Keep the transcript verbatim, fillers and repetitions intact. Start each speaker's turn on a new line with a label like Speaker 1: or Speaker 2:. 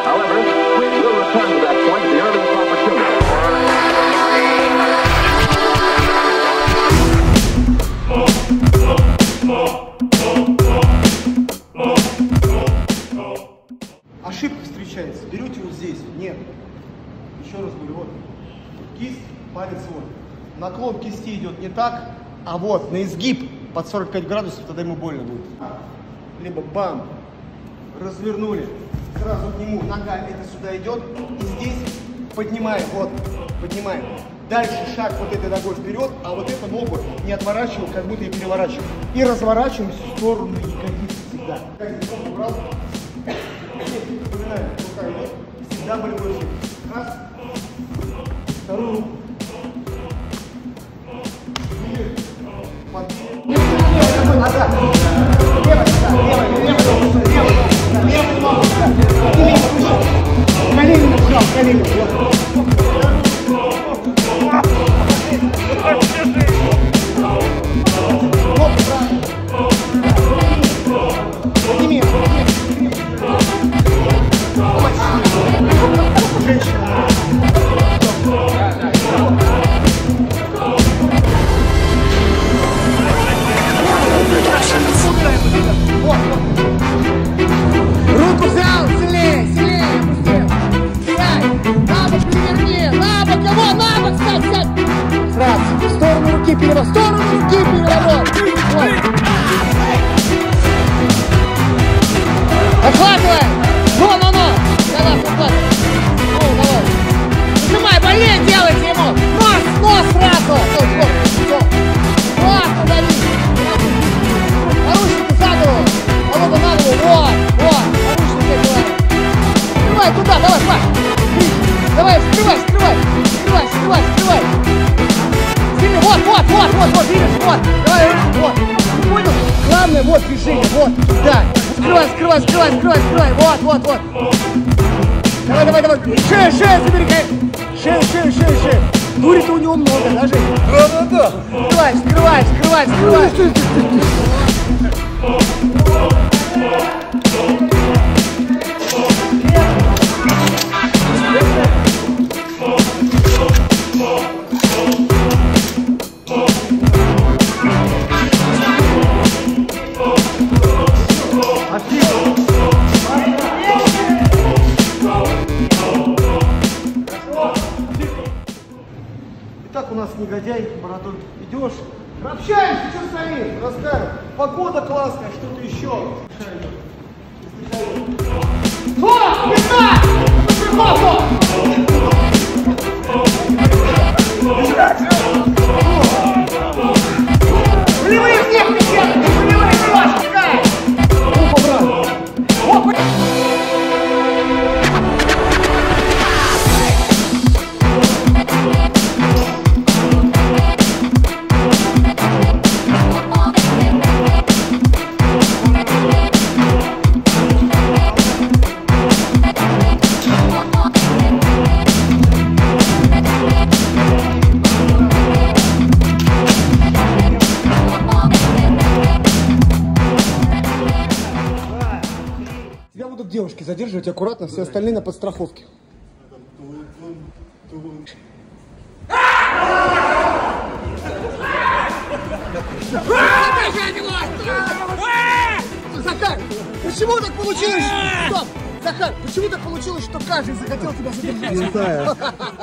Speaker 1: However, we will return to that point at the earliest opportunity.
Speaker 2: Ошибка встречается. Берете вот здесь. Нет. Еще раз говорю, вот. Кисть, палец вот. Наклон кисти идет не так, а вот на изгиб под сорок пять градусов, тогда ему больно будет. Либо бам, развернули, сразу к нему, нога это сюда идет, и здесь поднимаем, вот, поднимаем. Дальше шаг вот этой ногой вперед, а вот эту ногу не отворачиваем, как будто и переворачиваем. И разворачиваем в сторону ягодицы всегда. Как здесь он убрал? Здесь, вспоминаем, рука идет, всегда болевой шаг. Раз, вторую руку. Назад. Левая, левая, левая, левая, левая ногу, колени нажал, колени, вот. Подними, подними. Женщина.
Speaker 3: Руку взял, сильнее, сильнее, опустил. Сядь, на бок переверни, на бок, его, на бок, сядь, сядь. Сразу, в сторону руки переворот, в сторону руки переворот. Вот. Отхватывай, ну, ну, ну. Давай, отхватывай. Ну, давай. Нажимай, больнее делайте ему. Нос, нос сразу. Вот, вот, вот. Классно, дави. Наручники за голову. Голову на голову. Вот, вот. Наручники давай. Скрывай туда, давай, Паш. Давай, скрывай, скрывай. Скрывай, скрывай, скрывай. Сильно, вот, вот, вот, вот, вот, видишь, вот. Давай, вот. Понял? Главное, вот движение, вот, да. Скрывай, скрывай, скрывай, скрывай, скрывай. Вот, вот, вот. Давай, давай, давай. Шею, шею забери, шею, шею, шею, шею. Дури-то у него много, даже. Да, да, да. Скрывай, скрывай, скрывай, скрывай.
Speaker 2: Итак, у нас негодяй, бородой. Идешь, общаемся, что стоишь, рассказывай. Погода классная, что-то еще. О, места! Приход! Болевые всех печатают, болевые класс, пускай! Опа, брат! Опа! Тебя будут девушки задерживать аккуратно, все остальные на подстраховке. Захар, почему так получилось? Стоп! Захар, почему так получилось, что каждый захотел тебя задержать? Не знаю.